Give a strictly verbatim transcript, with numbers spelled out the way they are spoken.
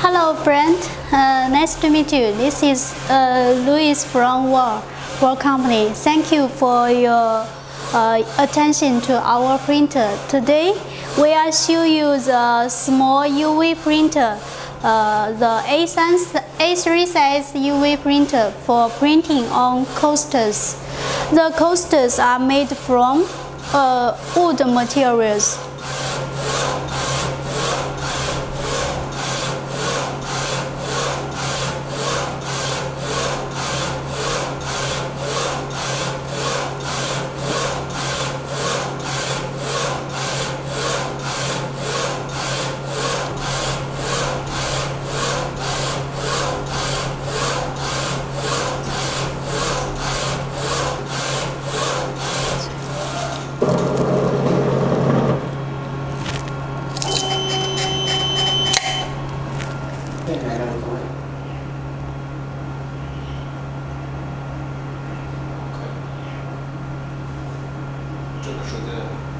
Hello, friend. Uh, nice to meet you. This is uh, Louis from W E R, W E R Company. Thank you for your uh, attention to our printer. Today, we will show you the small U V printer, uh, the A three size U V printer for printing on coasters. The coasters are made from uh, wood materials. 这个是在